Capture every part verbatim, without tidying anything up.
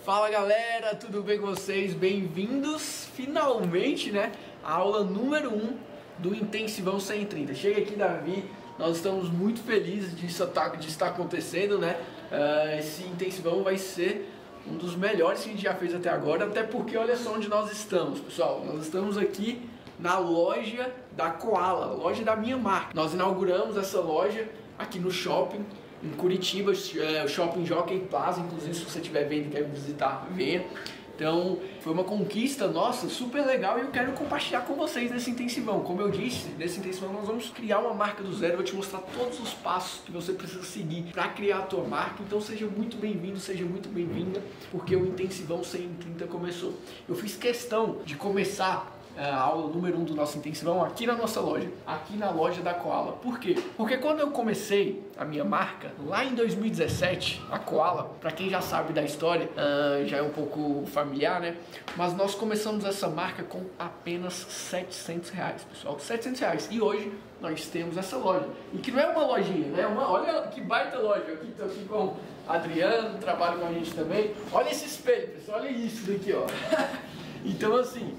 Fala galera, tudo bem com vocês? Bem-vindos finalmente, né, à aula número um do Intensivão cem e trinta. Chega aqui, Davi, nós estamos muito felizes de isso de estar acontecendo, né? Uh, esse Intensivão vai ser um dos melhores que a gente já fez até agora, até porque olha só onde nós estamos, pessoal. Nós estamos aqui na loja da Koala, loja da minha marca. Nós inauguramos essa loja aqui no shopping, em Curitiba, é, o Shopping Jockey Plaza. Inclusive, se você estiver vendo e quer visitar, venha. Então, foi uma conquista nossa, super legal, e eu quero compartilhar com vocês nesse intensivão. Como eu disse, nesse intensivão nós vamos criar uma marca do zero. Eu vou te mostrar todos os passos que você precisa seguir para criar a tua marca. Então seja muito bem-vindo, seja muito bem-vinda, porque o Intensivão cem e trinta começou. Eu fiz questão de começar a aula número um do nosso intensivão aqui na nossa loja, aqui na loja da Koala. Por quê? Porque quando eu comecei a minha marca, lá em dois mil e dezessete, a Koala, para quem já sabe da história, uh, já é um pouco familiar, né? Mas nós começamos essa marca com apenas setecentos reais, pessoal, setecentos reais. E hoje nós temos essa loja, e que não é uma lojinha, né? Uma, olha que baita loja. Aqui estou aqui com o Adriano, trabalha com a gente também. Olha esse espelho, pessoal, olha isso daqui, ó. Então, assim,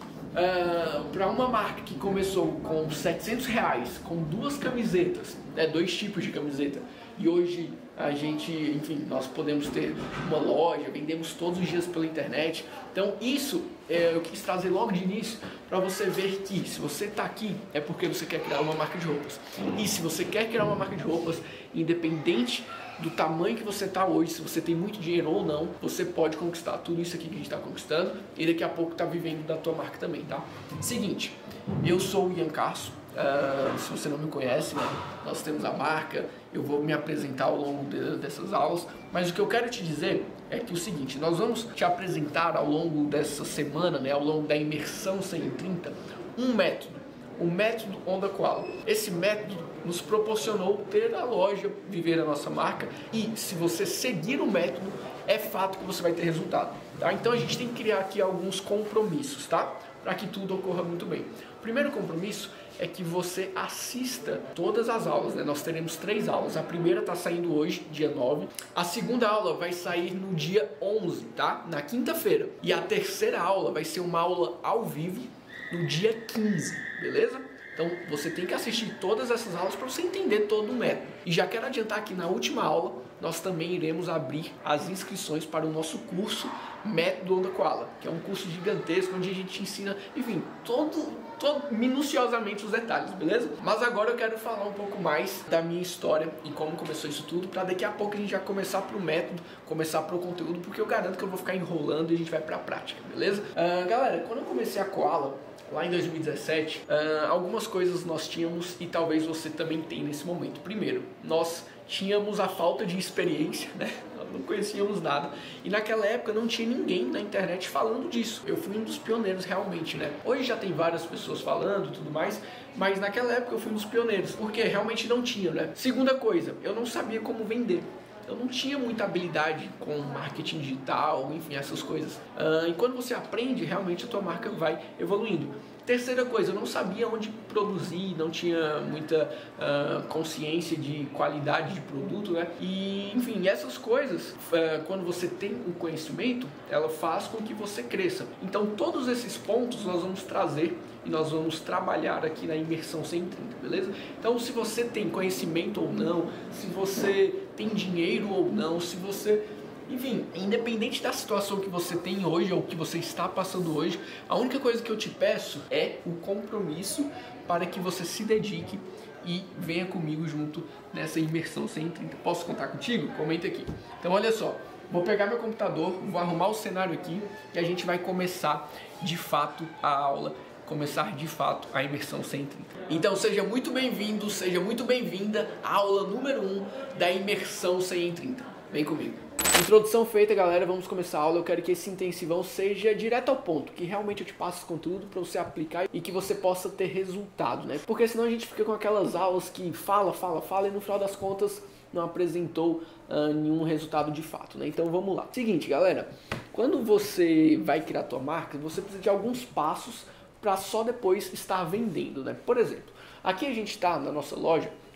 Uh, para uma marca que começou com setecentos reais, com duas camisetas, né, dois tipos de camiseta, e hoje a gente, enfim, nós podemos ter uma loja, vendemos todos os dias pela internet. Então isso é, eu quis trazer logo de início para você ver que se você está aqui é porque você quer criar uma marca de roupas. E se você quer criar uma marca de roupas, independente do tamanho que você está hoje, se você tem muito dinheiro ou não, você pode conquistar tudo isso aqui que a gente está conquistando, e daqui a pouco tá vivendo da tua marca também, tá? Seguinte, eu sou o Ian Carso, uh, se você não me conhece, né, nós temos a marca, eu vou me apresentar ao longo de, dessas aulas, mas o que eu quero te dizer é que o seguinte, nós vamos te apresentar ao longo dessa semana, né, ao longo da imersão cem e trinta, um método, o método Onda Koala. Esse método nos proporcionou ter a loja, viver a nossa marca, e se você seguir o método, é fato que você vai ter resultado, tá? Então a gente tem que criar aqui alguns compromissos, tá? Para que tudo ocorra muito bem. O primeiro compromisso é que você assista todas as aulas, né? Nós teremos três aulas. A primeira está saindo hoje, dia nove. A segunda aula vai sair no dia onze, tá? Na quinta-feira. E a terceira aula vai ser uma aula ao vivo no dia quinze, beleza? Então você tem que assistir todas essas aulas para você entender todo o método. E já quero adiantar que na última aula nós também iremos abrir as inscrições para o nosso curso Método Onda Koala, que é um curso gigantesco onde a gente ensina, enfim, todo, todo minuciosamente os detalhes, beleza? Mas agora eu quero falar um pouco mais da minha história e como começou isso tudo, para daqui a pouco a gente já começar pro método, começar pro conteúdo, porque eu garanto que eu vou ficar enrolando e a gente vai pra prática, beleza? Uh, galera, quando eu comecei a Koala, lá em dois mil e dezessete, uh, algumas coisas nós tínhamos e talvez você também tenha nesse momento. Primeiro, nós tínhamos a falta de experiência, né? Nós não conhecíamos nada, e naquela época não tinha ninguém na internet falando disso. Eu fui um dos pioneiros realmente, né? Hoje já tem várias pessoas falando e tudo mais, mas naquela época eu fui um dos pioneiros, porque realmente não tinha, né? Segunda coisa, eu não sabia como vender. Eu não tinha muita habilidade com marketing digital, enfim, essas coisas. Uh, e quando você aprende, realmente a tua marca vai evoluindo. Terceira coisa, eu não sabia onde produzir, não tinha muita uh, consciência de qualidade de produto, né? E, enfim, essas coisas, uh, quando você tem o conhecimento, ela faz com que você cresça. Então, todos esses pontos nós vamos trazer e nós vamos trabalhar aqui na imersão cem e trinta, beleza? Então, se você tem conhecimento ou não, se você tem dinheiro ou não, se você... Enfim, independente da situação que você tem hoje ou que você está passando hoje, a única coisa que eu te peço é o compromisso para que você se dedique e venha comigo junto nessa imersão cem e trinta. Posso contar contigo? Comenta aqui. Então, olha só. Vou pegar meu computador, vou arrumar o cenário aqui e a gente vai começar de fato a aula, começar de fato a imersão cem e trinta. Então seja muito bem-vindo, seja muito bem-vinda à aula número um da imersão cem e trinta. Vem comigo. Introdução feita, galera, vamos começar a aula. Eu quero que esse intensivão seja direto ao ponto, que realmente eu te passe conteúdo para você aplicar e que você possa ter resultado, né? Porque senão a gente fica com aquelas aulas que fala, fala, fala e no final das contas não apresentou uh, nenhum resultado de fato, né? Então vamos lá. Seguinte, galera, quando você vai criar a tua marca, você precisa de alguns passos para só depois estar vendendo, né? Por exemplo, aqui a gente está na nossa loja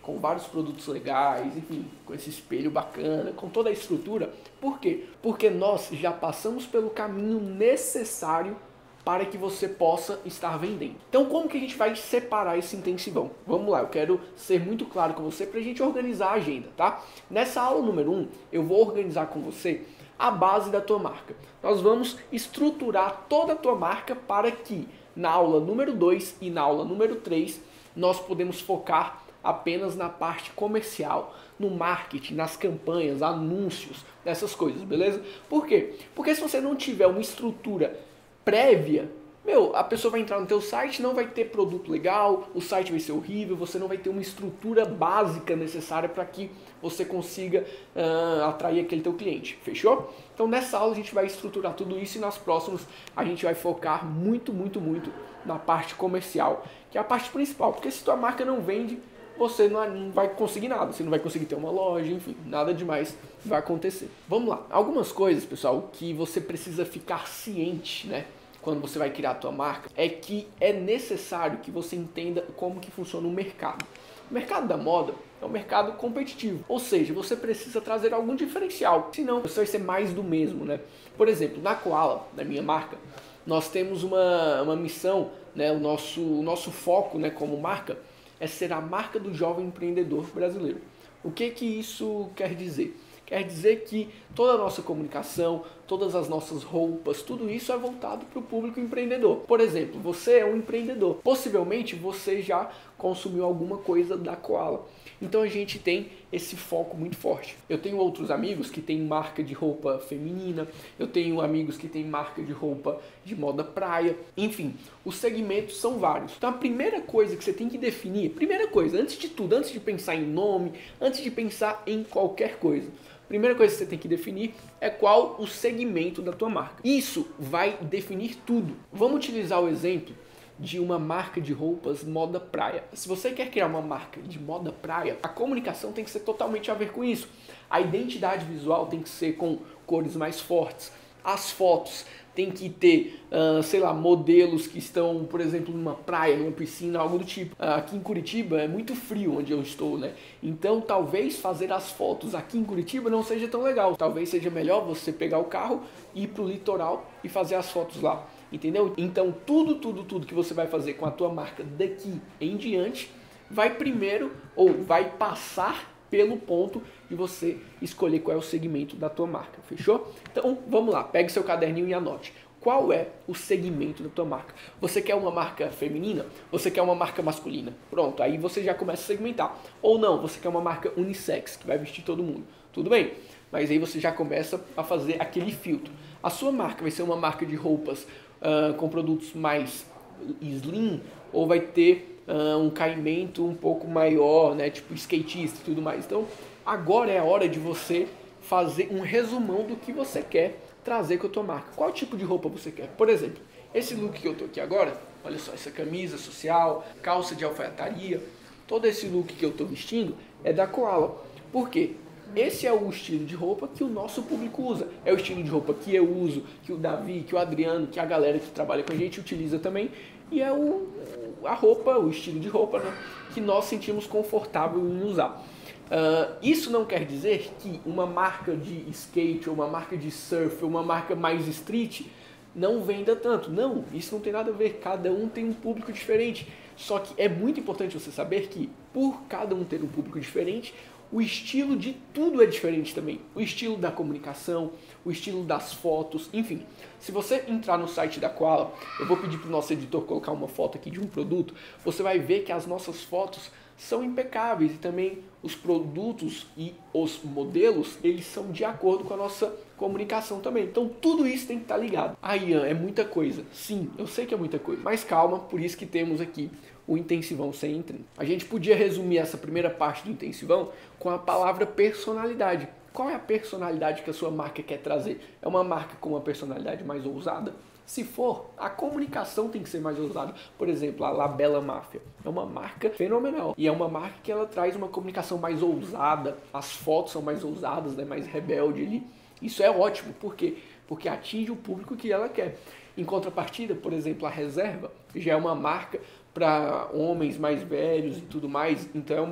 com vários produtos legais, enfim, com esse espelho bacana, com toda a estrutura. Por quê? Porque nós já passamos pelo caminho necessário para que você possa estar vendendo. Então, como que a gente vai separar esse intensivão? Vamos lá, eu quero ser muito claro com você para a gente organizar a agenda, tá? Nessa aula número um, eu vou organizar com você a base da tua marca. Nós vamos estruturar toda a tua marca para que na aula número dois e na aula número três nós podemos focar apenas na parte comercial, no marketing, nas campanhas, anúncios, nessas coisas, beleza? Por quê? Porque se você não tiver uma estrutura prévia, meu, a pessoa vai entrar no teu site, não vai ter produto legal, o site vai ser horrível, você não vai ter uma estrutura básica necessária para que você consiga uh, atrair aquele teu cliente, fechou? Então nessa aula a gente vai estruturar tudo isso e nas próximas a gente vai focar muito, muito, muito na parte comercial, que é a parte principal, porque se tua marca não vende, você não vai conseguir nada, você não vai conseguir ter uma loja, enfim, nada demais vai acontecer. Vamos lá, algumas coisas, pessoal, que você precisa ficar ciente, né, quando você vai criar a tua marca, é que é necessário que você entenda como que funciona o mercado. O mercado da moda é um mercado competitivo, ou seja, você precisa trazer algum diferencial, senão você vai ser mais do mesmo, né? Por exemplo, na Koala, na minha marca, nós temos uma, uma missão, né, o nosso, o nosso foco, né, como marca, é ser a marca do jovem empreendedor brasileiro. O que que isso quer dizer? Quer dizer que toda a nossa comunicação, todas as nossas roupas, tudo isso é voltado para o público empreendedor. Por exemplo, você é um empreendedor. Possivelmente você já consumiu alguma coisa da Koala. Então a gente tem esse foco muito forte. Eu tenho outros amigos que têm marca de roupa feminina, eu tenho amigos que têm marca de roupa de moda praia, enfim, os segmentos são vários. Então a primeira coisa que você tem que definir, primeira coisa, antes de tudo, antes de pensar em nome, antes de pensar em qualquer coisa, a primeira coisa que você tem que definir é qual o segmento da tua marca. Isso vai definir tudo. Vamos utilizar o exemplo de uma marca de roupas moda praia. Se você quer criar uma marca de moda praia, a comunicação tem que ser totalmente a ver com isso. A identidade visual tem que ser com cores mais fortes. As fotos tem que ter, uh, sei lá, modelos que estão, por exemplo, numa praia, numa piscina, algo do tipo. Uh, aqui em Curitiba é muito frio onde eu estou, né? Então talvez fazer as fotos aqui em Curitiba não seja tão legal. Talvez seja melhor você pegar o carro, ir pro litoral e fazer as fotos lá. Entendeu? Então tudo, tudo, tudo que você vai fazer com a tua marca daqui em diante vai primeiro ou vai passar pelo ponto de você escolher qual é o segmento da tua marca, fechou? Então vamos lá, pegue seu caderninho e anote. Qual é o segmento da tua marca? Você quer uma marca feminina? Você quer uma marca masculina? Pronto, aí você já começa a segmentar. Ou não, você quer uma marca unissex, que vai vestir todo mundo. Tudo bem, mas aí você já começa a fazer aquele filtro. A sua marca vai ser uma marca de roupas Uh, com produtos mais slim, ou vai ter uh, um caimento um pouco maior, né, tipo skatista e tudo mais. Então agora é a hora de você fazer um resumão do que você quer trazer com a tua marca. Qual tipo de roupa você quer? Por exemplo, esse look que eu tô aqui agora, olha só, essa camisa social, calça de alfaiataria, todo esse look que eu tô vestindo é da Koala. Por quê? Esse é o estilo de roupa que o nosso público usa. É o estilo de roupa que eu uso, que o Davi, que o Adriano, que a galera que trabalha com a gente utiliza também. E é o, a roupa, o estilo de roupa, né, que nós sentimos confortável em usar. Uh, isso não quer dizer que uma marca de skate, ou uma marca de surf, ou uma marca mais street não venda tanto. Não, isso não tem nada a ver. Cada um tem um público diferente. Só que é muito importante você saber que, por cada um ter um público diferente, o estilo de tudo é diferente também. O estilo da comunicação, o estilo das fotos, enfim. Se você entrar no site da Koala, eu vou pedir para o nosso editor colocar uma foto aqui de um produto, você vai ver que as nossas fotos são impecáveis e também os produtos e os modelos, eles são de acordo com a nossa comunicação também. Então tudo isso tem que estar ligado. Ah, Ian, é muita coisa. Sim, eu sei que é muita coisa, mas calma, por isso que temos aqui o intensivão cem em trinta. A gente podia resumir essa primeira parte do intensivão com a palavra personalidade. Qual é a personalidade que a sua marca quer trazer? É uma marca com uma personalidade mais ousada? Se for, a comunicação tem que ser mais ousada. Por exemplo, a Labella Máfia é uma marca fenomenal. E é uma marca que ela traz uma comunicação mais ousada. As fotos são mais ousadas, né? Mais rebelde ali. Isso é ótimo. Por quê? Porque atinge o público que ela quer. Em contrapartida, por exemplo, a Reserva já é uma marca para homens mais velhos e tudo mais. Então é uma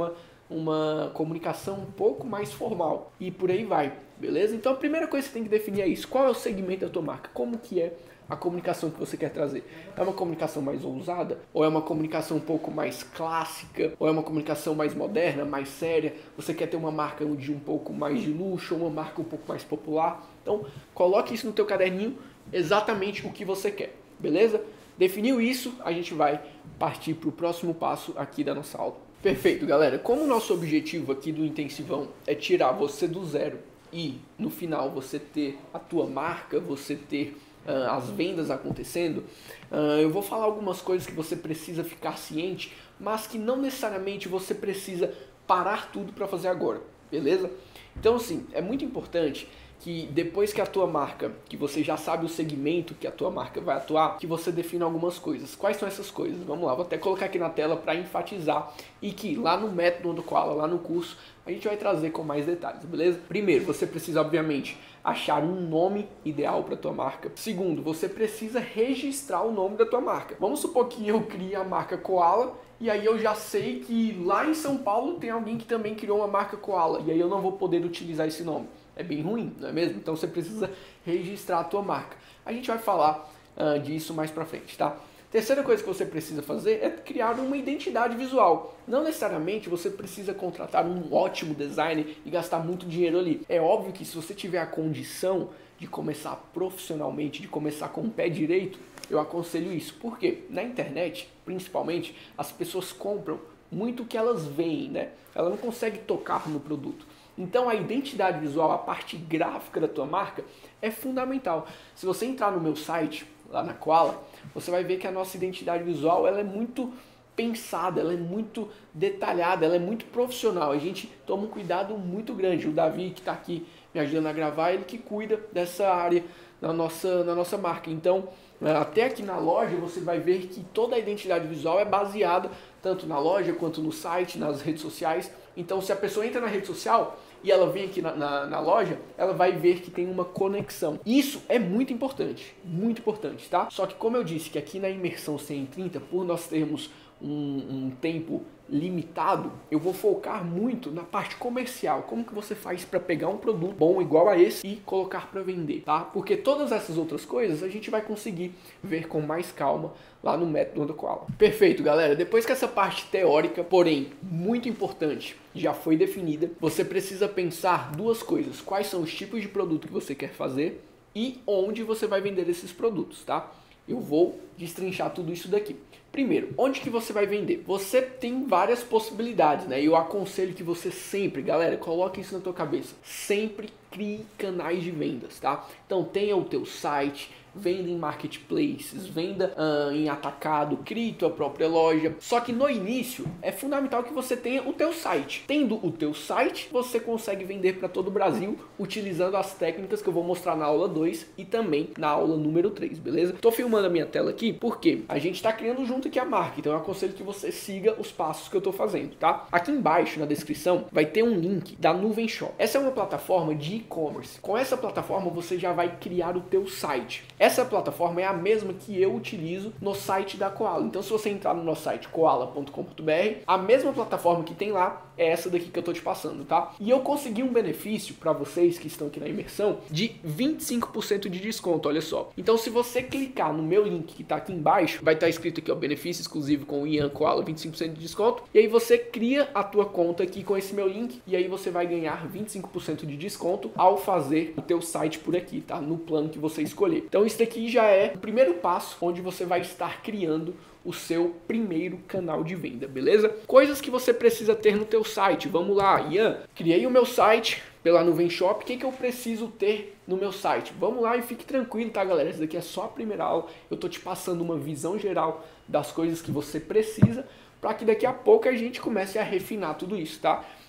uma comunicação um pouco mais formal e por aí vai, beleza? Então a primeira coisa que você tem que definir é isso, qual é o segmento da tua marca, como que é a comunicação que você quer trazer. É uma comunicação mais ousada? Ou é uma comunicação um pouco mais clássica? Ou é uma comunicação mais moderna, mais séria? Você quer ter uma marca de um pouco mais de luxo, ou uma marca um pouco mais popular? Então, coloque isso no teu caderninho, exatamente o que você quer, beleza? Definiu isso, a gente vai partir para o próximo passo aqui da nossa aula. Perfeito, galera. Como o nosso objetivo aqui do Intensivão é tirar você do zero e, no final, você ter a tua marca, você ter Uh, as vendas acontecendo, uh, eu vou falar algumas coisas que você precisa ficar ciente, mas que não necessariamente você precisa parar tudo para fazer agora, beleza? Então assim, é muito importante que depois que a tua marca, que você já sabe o segmento que a tua marca vai atuar, que você defina algumas coisas. Quais são essas coisas? Vamos lá, vou até colocar aqui na tela para enfatizar e que lá no método do Koala, lá no curso, a gente vai trazer com mais detalhes, beleza? Primeiro, você precisa obviamente achar um nome ideal para tua marca. Segundo, você precisa registrar o nome da tua marca. Vamos supor que eu crie a marca Koala e aí eu já sei que lá em São Paulo tem alguém que também criou uma marca Koala e aí eu não vou poder utilizar esse nome. É bem ruim, não é mesmo? Então você precisa registrar a tua marca. A gente vai falar uh, disso mais pra frente, tá? Terceira coisa que você precisa fazer é criar uma identidade visual. Não necessariamente você precisa contratar um ótimo designer e gastar muito dinheiro ali. É óbvio que se você tiver a condição de começar profissionalmente, de começar com o pé direito, eu aconselho isso. Por quê? Na internet, principalmente, as pessoas compram muito o que elas veem, né? Ela não consegue tocar no produto. Então a identidade visual, a parte gráfica da tua marca é fundamental. Se você entrar no meu site, lá na Koala, você vai ver que a nossa identidade visual ela é muito pensada, ela é muito detalhada, ela é muito profissional. A gente toma um cuidado muito grande. O Davi, que está aqui me ajudando a gravar, ele que cuida dessa área na nossa, na nossa marca. Então, até aqui na loja, você vai ver que toda a identidade visual é baseada tanto na loja quanto no site, nas redes sociais. Então, se a pessoa entra na rede social e ela vem aqui na, na, na loja, ela vai ver que tem uma conexão. Isso é muito importante, muito importante, tá? Só que como eu disse que aqui na Imersão cem e trinta, por nós termos um, um tempo limitado, eu vou focar muito na parte comercial. Como que você faz para pegar um produto bom igual a esse e colocar para vender, tá? Porque todas essas outras coisas a gente vai conseguir ver com mais calma lá no método do Koala. Perfeito, galera. Depois que essa parte teórica, porém muito importante, já foi definida, você precisa pensar duas coisas. Quais são os tipos de produto que você quer fazer e onde você vai vender esses produtos, tá? Eu vou destrinchar tudo isso daqui. Primeiro, onde que você vai vender? Você tem várias possibilidades, né? Eu aconselho que você sempre, galera, coloque isso na tua cabeça. Sempre crie canais de vendas, tá? Então tenha o teu site, venda em marketplaces, venda uh, em atacado, crie tua própria loja. Só que no início é fundamental que você tenha o teu site. Tendo o teu site, você consegue vender para todo o Brasil utilizando as técnicas que eu vou mostrar na aula dois e também na aula número três, beleza? Tô filmando a minha tela aqui porque a gente tá criando junto aqui a marca, então eu aconselho que você siga os passos que eu tô fazendo, tá? Aqui embaixo na descrição vai ter um link da Nuvem Shop. Essa é uma plataforma de e-commerce. Com essa plataforma você já vai criar o teu site. Essa plataforma é a mesma que eu utilizo no site da Koala. Então se você entrar no nosso site koala ponto com ponto br, a mesma plataforma que tem lá é essa daqui que eu tô te passando, tá? E eu consegui um benefício para vocês que estão aqui na imersão de vinte e cinco por cento de desconto, olha só. Então se você clicar no meu link que tá aqui embaixo, vai estar escrito aqui, ó, benefício exclusivo com o Ian Koala, vinte e cinco por cento de desconto. E aí você cria a tua conta aqui com esse meu link e aí você vai ganhar vinte e cinco por cento de desconto ao fazer o teu site por aqui, tá? No plano que você escolher. Então isso daqui já é o primeiro passo onde você vai estar criando o seu primeiro canal de venda, beleza? Coisas que você precisa ter no teu site. Vamos lá, Ian, criei o meu site pela Nuvem Shop, o que, que eu preciso ter no meu site? Vamos lá e fique tranquilo, tá, galera? Isso daqui é só a primeira aula, eu tô te passando uma visão geral das coisas que você precisa para que daqui a pouco a gente comece a refinar tudo isso, tá?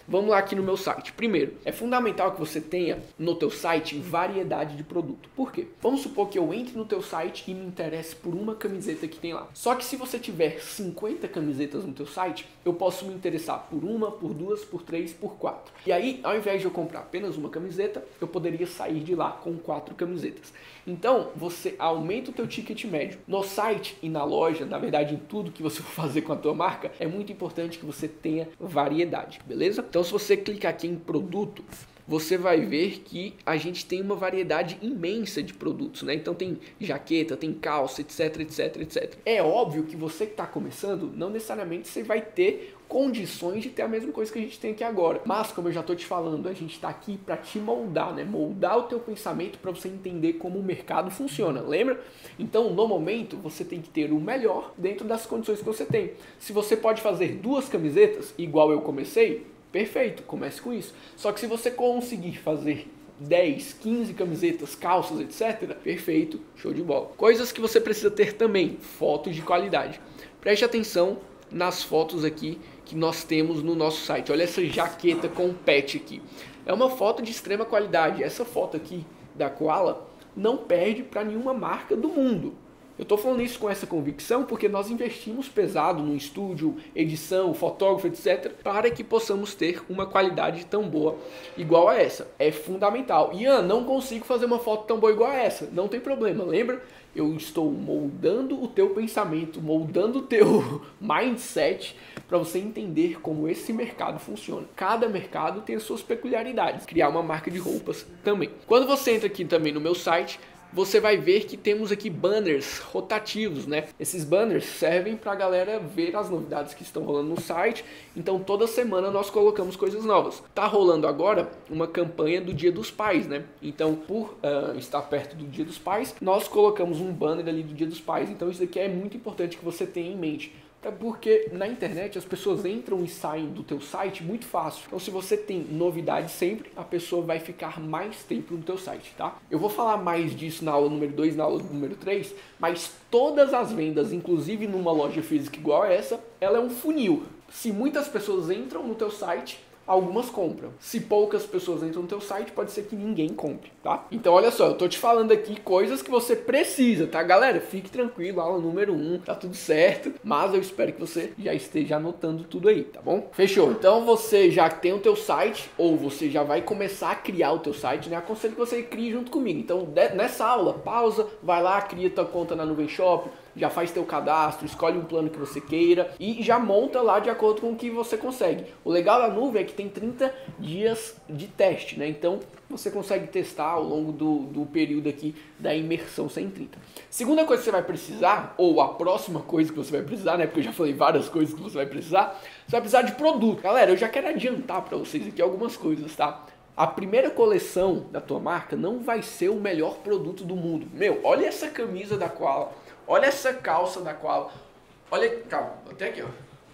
Vamos lá aqui no meu site. Primeiro, é fundamental que você tenha no teu site variedade de produto. Por quê? Vamos supor que eu entre no teu site e me interesse por uma camiseta que tem lá. Só que se você tiver cinquenta camisetas no teu site, eu posso me interessar por uma, por duas, por três, por quatro. E aí, ao invés de eu comprar apenas uma camiseta, eu poderia sair de lá com quatro camisetas. Então, você aumenta o teu ticket médio. No site e na loja, na verdade, em tudo que você for fazer com a tua marca, é muito importante que você tenha variedade, beleza? Então, se você clicar aqui em produto, você vai ver que a gente tem uma variedade imensa de produtos, né? Então tem jaqueta, tem calça, etc, etc, etcétera. É óbvio que você que está começando, não necessariamente você vai ter condições de ter a mesma coisa que a gente tem aqui agora. Mas, como eu já estou te falando, a gente está aqui para te moldar, né? Moldar o teu pensamento para você entender como o mercado funciona, lembra? Então, no momento, você tem que ter o melhor dentro das condições que você tem. Se você pode fazer duas camisetas, igual eu comecei, perfeito, comece com isso. Só que se você conseguir fazer dez, quinze camisetas, calças, etcétera, perfeito, show de bola. Coisas que você precisa ter também, fotos de qualidade. Preste atenção nas fotos aqui que nós temos no nosso site. Olha essa jaqueta com pet aqui. É uma foto de extrema qualidade. Essa foto aqui da Koala não perde para nenhuma marca do mundo. Eu estou falando isso com essa convicção porque nós investimos pesado no estúdio, edição, fotógrafo, etcétera, para que possamos ter uma qualidade tão boa igual a essa. É fundamental. Ian, não consigo fazer uma foto tão boa igual a essa. Não tem problema, lembra? Eu estou moldando o teu pensamento, moldando o teu mindset para você entender como esse mercado funciona. Cada mercado tem as suas peculiaridades. Criar uma marca de roupas também. Quando você entra aqui também no meu site, você vai ver que temos aqui banners rotativos, né? Esses banners servem para a galera ver as novidades que estão rolando no site. Então toda semana nós colocamos coisas novas. Tá rolando agora uma campanha do Dia dos Pais, né? Então por uh, estar perto do Dia dos Pais, nós colocamos um banner ali do Dia dos Pais. Então isso daqui é muito importante que você tenha em mente. É porque na internet as pessoas entram e saem do teu site muito fácil. Então se você tem novidade sempre, a pessoa vai ficar mais tempo no teu site, tá? Eu vou falar mais disso na aula número dois, na aula número três, mas todas as vendas, inclusive numa loja física igual a essa, ela é um funil. Se muitas pessoas entram no teu site, algumas compram. Se poucas pessoas entram no teu site, pode ser que ninguém compre, tá? Então olha só, eu tô te falando aqui coisas que você precisa, tá, galera? Fique tranquilo, aula número um, tá tudo certo, mas eu espero que você já esteja anotando tudo aí, tá bom? Fechou? Então você já tem o teu site, ou você já vai começar a criar o teu site, né? Aconselho que você crie junto comigo. Então nessa aula, pausa, vai lá, cria tua conta na Nuvem Shop, já faz teu cadastro, escolhe um plano que você queira e já monta lá de acordo com o que você consegue. O legal da nuvem é que tem trinta dias de teste, né? Então você consegue testar ao longo do, do período aqui da imersão cento e trinta. Segunda coisa que você vai precisar, ou a próxima coisa que você vai precisar, né? Porque eu já falei várias coisas que você vai precisar. Você vai precisar de produto. Galera, eu já quero adiantar para vocês aqui algumas coisas, tá? A primeira coleção da tua marca não vai ser o melhor produto do mundo. Meu, olha essa camisa da Koala. Olha essa calça da Koala. Olha, calma, até aqui, ó.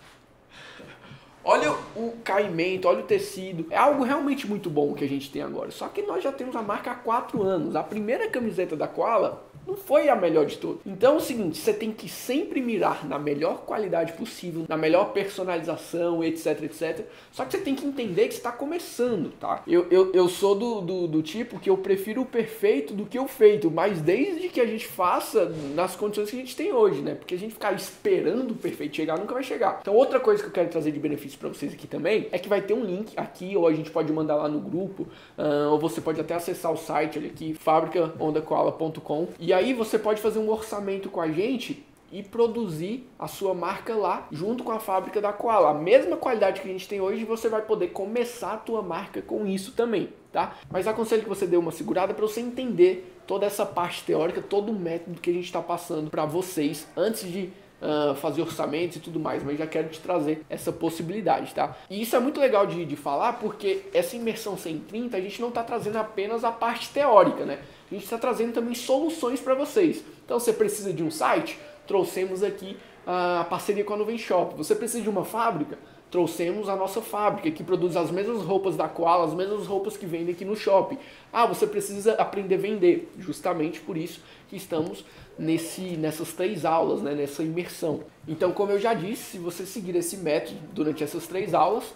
Olha o caimento, olha o tecido. É algo realmente muito bom que a gente tem agora. Só que nós já temos a marca há quatro anos. A primeira camiseta da Koala não foi a melhor de todas. Então é o seguinte, você tem que sempre mirar na melhor qualidade possível, na melhor personalização, etc, etcétera. Só que você tem que entender que você está começando, tá? Eu, eu, eu sou do, do, do tipo que eu prefiro o perfeito do que o feito, mas desde que a gente faça nas condições que a gente tem hoje, né? Porque a gente ficar esperando o perfeito chegar, nunca vai chegar. Então outra coisa que eu quero trazer de benefício para vocês aqui também, é que vai ter um link aqui, ou a gente pode mandar lá no grupo, uh, ou você pode até acessar o site, olha aqui, fabrica onda koala ponto com, e aí você pode fazer um orçamento com a gente e produzir a sua marca lá, junto com a fábrica da Koala. A mesma qualidade que a gente tem hoje, você vai poder começar a tua marca com isso também, tá? Mas aconselho que você dê uma segurada para você entender toda essa parte teórica, todo o método que a gente está passando para vocês, antes de Uh, fazer orçamentos e tudo mais, mas já quero te trazer essa possibilidade, tá? E isso é muito legal de, de falar, porque essa imersão cento e trinta, a gente não está trazendo apenas a parte teórica, né? A gente está trazendo também soluções para vocês. Então, você precisa de um site? Trouxemos aqui a parceria com a Nuvem Shop. Você precisa de uma fábrica? Trouxemos a nossa fábrica, que produz as mesmas roupas da Koala, as mesmas roupas que vendem aqui no shopping. Ah, você precisa aprender a vender. Justamente por isso que estamos nesse, nessas três aulas, né, nessa imersão. Então, como eu já disse, se você seguir esse método durante essas três aulas,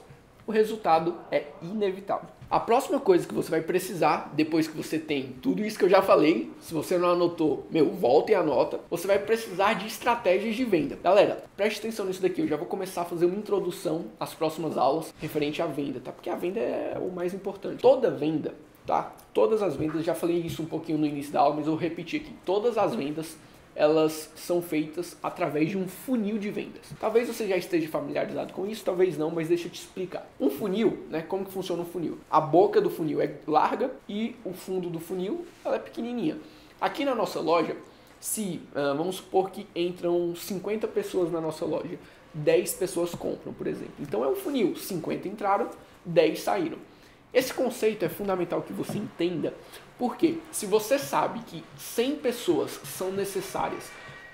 o resultado é inevitável. A próxima coisa que você vai precisar, depois que você tem tudo isso que eu já falei, se você não anotou, meu, volta e anota, você vai precisar de estratégias de venda. Galera, preste atenção nisso daqui, eu já vou começar a fazer uma introdução às próximas aulas referente à venda, tá? Porque a venda é o mais importante. Toda venda, tá? Todas as vendas, já falei isso um pouquinho no início da aula, mas eu vou repetir aqui. Todas as vendas, elas são feitas através de um funil de vendas. Talvez você já esteja familiarizado com isso, talvez não, mas deixa eu te explicar. Um funil, né? Como que funciona um funil? A boca do funil é larga e o fundo do funil ela é pequenininha. Aqui na nossa loja, se uh, vamos supor que entram cinquenta pessoas na nossa loja, dez pessoas compram, por exemplo. Então é um funil, cinquenta entraram, dez saíram. Esse conceito é fundamental que você entenda, porque se você sabe que cem pessoas são necessárias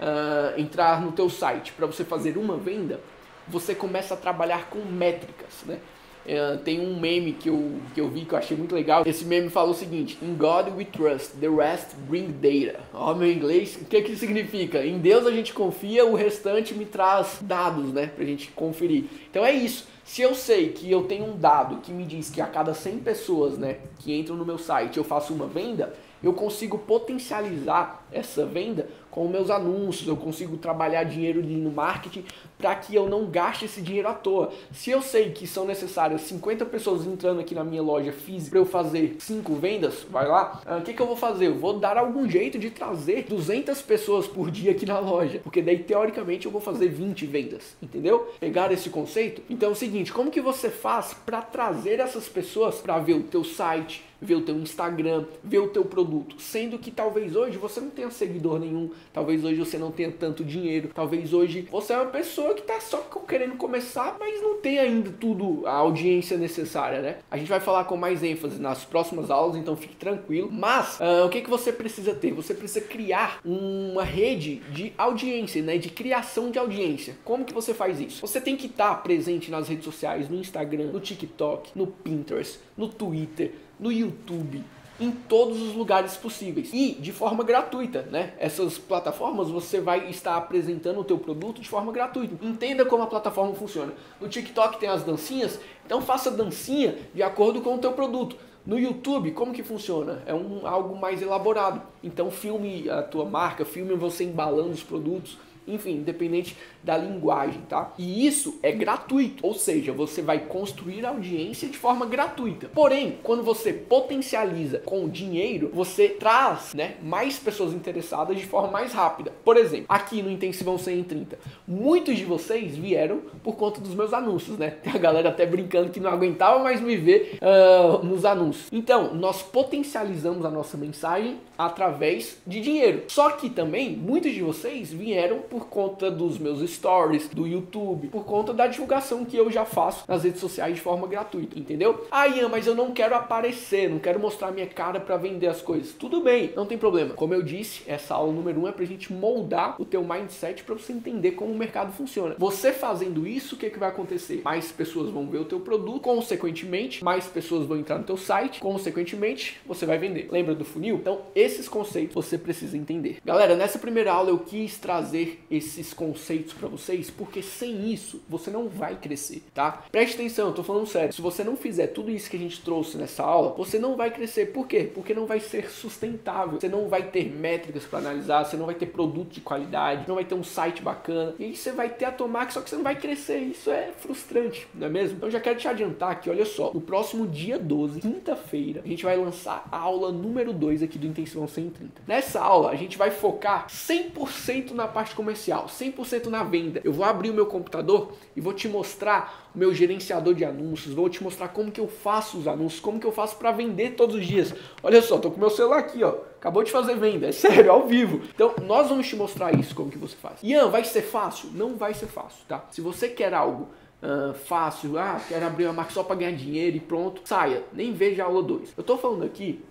uh, entrar no teu site para você fazer uma venda, você começa a trabalhar com métricas, né? Uh, tem um meme que eu, que eu vi que eu achei muito legal. Esse meme fala o seguinte: In God we trust, the rest bring data. Ó, meu inglês, o que que significa? Em Deus a gente confia, o restante me traz dados, né? Pra gente conferir. Então é isso. Se eu sei que eu tenho um dado que me diz que a cada cem pessoas, né, que entram no meu site eu faço uma venda, eu consigo potencializar essa venda com meus anúncios, eu consigo trabalhar dinheiro no marketing para que eu não gaste esse dinheiro à toa. Se eu sei que são necessárias cinquenta pessoas entrando aqui na minha loja física para eu fazer cinco vendas, vai lá, o que que eu vou fazer? Eu vou dar algum jeito de trazer duzentas pessoas por dia aqui na loja, porque daí teoricamente eu vou fazer vinte vendas, entendeu? Pegar esse conceito? Então é o seguinte, como que você faz para trazer essas pessoas para ver o teu site, ver o teu Instagram, ver o teu produto, sendo que talvez hoje você não tenha seguidor nenhum, talvez hoje você não tenha tanto dinheiro, talvez hoje você é uma pessoa que está só querendo começar, mas não tem ainda tudo, a audiência necessária, né? A gente vai falar com mais ênfase nas próximas aulas, então fique tranquilo, mas uh, o que que você precisa ter? Você precisa criar uma rede de audiência, né? De criação de audiência. Como que você faz isso? Você tem que estar presente nas redes sociais, no Instagram, no TikTok, no Pinterest, no Twitter, no YouTube, em todos os lugares possíveis e de forma gratuita, né? Essas plataformas você vai estar apresentando o teu produto de forma gratuita. Entenda como a plataforma funciona. No TikTok tem as dancinhas, então faça dancinha de acordo com o teu produto. No YouTube, como que funciona? É um, algo mais elaborado. Então filme a tua marca, filme você embalando os produtos. Enfim, independente da linguagem, tá? E isso é gratuito, ou seja, você vai construir audiência de forma gratuita. Porém, quando você potencializa com dinheiro, você traz, né, mais pessoas interessadas de forma mais rápida. Por exemplo, aqui no Intensivão cem em trinta, muitos de vocês vieram por conta dos meus anúncios, né? Tem a galera até brincando que não aguentava mais me ver uh, nos anúncios. Então, nós potencializamos a nossa mensagem através de dinheiro. Só que também, muitos de vocês vieram por por conta dos meus stories, do YouTube, por conta da divulgação que eu já faço nas redes sociais de forma gratuita, entendeu? Ah, Ian, mas eu não quero aparecer, não quero mostrar minha cara para vender as coisas. Tudo bem, não tem problema. Como eu disse, essa aula número um é pra gente moldar o teu mindset para você entender como o mercado funciona. Você fazendo isso, o que que vai acontecer? Mais pessoas vão ver o teu produto, consequentemente, mais pessoas vão entrar no teu site, consequentemente, você vai vender. Lembra do funil? Então, esses conceitos você precisa entender. Galera, nessa primeira aula eu quis trazer esses conceitos para vocês, porque sem isso você não vai crescer, tá? Preste atenção, eu tô falando sério. Se você não fizer tudo isso que a gente trouxe nessa aula, você não vai crescer. Por quê? Porque não vai ser sustentável. Você não vai ter métricas para analisar, você não vai ter produto de qualidade, não vai ter um site bacana. E aí você vai ter a tua marca, só que você não vai crescer. Isso é frustrante, não é mesmo? Então eu já quero te adiantar aqui, olha só. No próximo dia doze, quinta-feira, a gente vai lançar a aula número dois aqui do Intensivão cem em trinta. Nessa aula, a gente vai focar cem por cento na parte comercial, cem por cento na venda. Eu vou abrir o meu computador e vou te mostrar o meu gerenciador de anúncios, vou te mostrar como que eu faço os anúncios, como que eu faço para vender todos os dias. Olha só, tô com o meu celular aqui, ó, acabou de fazer venda, é sério, ao vivo. Então, nós vamos te mostrar isso, como que você faz. Ian, vai ser fácil? Não vai ser fácil, tá? Se você quer algo Uh, fácil, ah, quero abrir uma marca só para ganhar dinheiro e pronto, saia, nem veja a aula dois. Eu tô falando aqui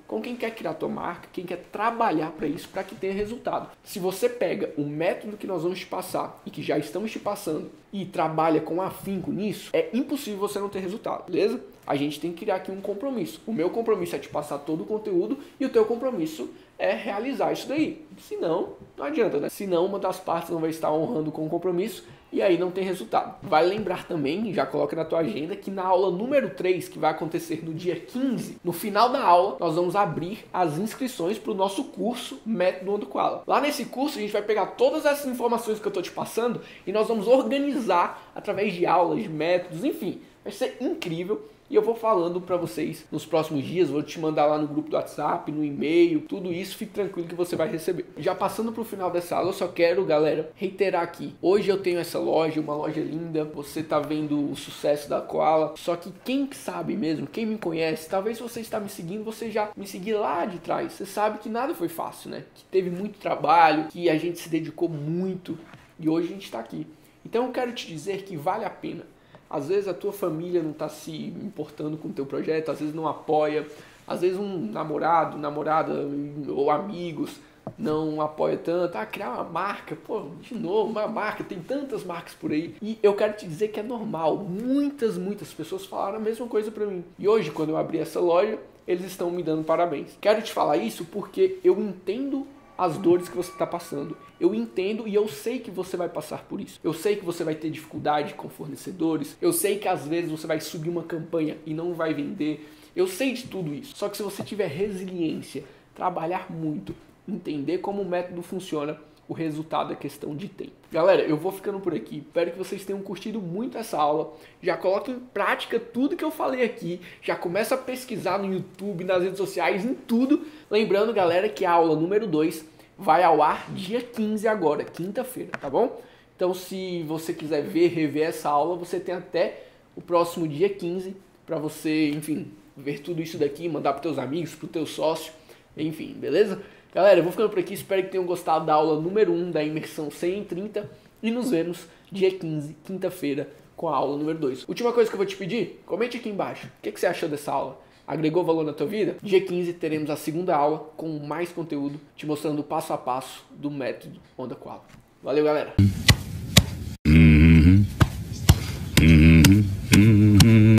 com quem quer criar a tua marca, quem quer trabalhar para isso, para que tenha resultado. Se você pega o método que nós vamos te passar e que já estamos te passando e trabalha com afinco nisso, é impossível você não ter resultado, beleza? A gente tem que criar aqui um compromisso. O meu compromisso é te passar todo o conteúdo e o teu compromisso é realizar isso daí. Senão, não adianta, né? Senão uma das partes não vai estar honrando com o compromisso e aí não tem resultado. Vale lembrar também, já coloca na tua agenda, que na aula número três, que vai acontecer no dia quinze, no final da aula, nós vamos abrir as inscrições para o nosso curso Método Onda Koala. Lá nesse curso a gente vai pegar todas essas informações que eu estou te passando e nós vamos organizar através de aulas, de métodos, enfim, vai ser incrível. E eu vou falando para vocês nos próximos dias, vou te mandar lá no grupo do WhatsApp, no e-mail, tudo isso, fique tranquilo que você vai receber. Já passando para o final dessa aula, eu só quero, galera, reiterar aqui. Hoje eu tenho essa loja, uma loja linda, você tá vendo o sucesso da Koala, só que quem sabe mesmo, quem me conhece, talvez você está me seguindo, você já me seguiu lá de trás. Você sabe que nada foi fácil, né? Que teve muito trabalho, que a gente se dedicou muito e hoje a gente está aqui. Então eu quero te dizer que vale a pena. Às vezes a tua família não está se importando com o teu projeto, às vezes não apoia, às vezes um namorado, namorada ou amigos não apoia tanto. Ah, criar uma marca, pô, de novo, uma marca, tem tantas marcas por aí. E eu quero te dizer que é normal, muitas, muitas pessoas falaram a mesma coisa para mim. E hoje, quando eu abri essa loja, eles estão me dando parabéns. Quero te falar isso porque eu entendo as dores que você está passando. Eu entendo e eu sei que você vai passar por isso. Eu sei que você vai ter dificuldade com fornecedores. Eu sei que às vezes você vai subir uma campanha e não vai vender. Eu sei de tudo isso. Só que se você tiver resiliência, trabalhar muito, entender como o método funciona, o resultado é questão de tempo. Galera, eu vou ficando por aqui. Espero que vocês tenham curtido muito essa aula. Já coloque em prática tudo que eu falei aqui. Já começa a pesquisar no YouTube, nas redes sociais, em tudo. Lembrando, galera, que a aula número dois vai ao ar dia quinze agora, quinta-feira, tá bom? Então, se você quiser ver, rever essa aula, você tem até o próximo dia quinze para você, enfim, ver tudo isso daqui, mandar para teus amigos, para o teu sócio, enfim, beleza? Galera, eu vou ficando por aqui, espero que tenham gostado da aula número um da imersão cem em trinta e nos vemos dia quinze, quinta-feira, com a aula número dois. Última coisa que eu vou te pedir, comente aqui embaixo, o que, que você achou dessa aula? Agregou valor na tua vida? Dia quinze teremos a segunda aula com mais conteúdo, te mostrando o passo a passo do método Onda Koala. Valeu, galera!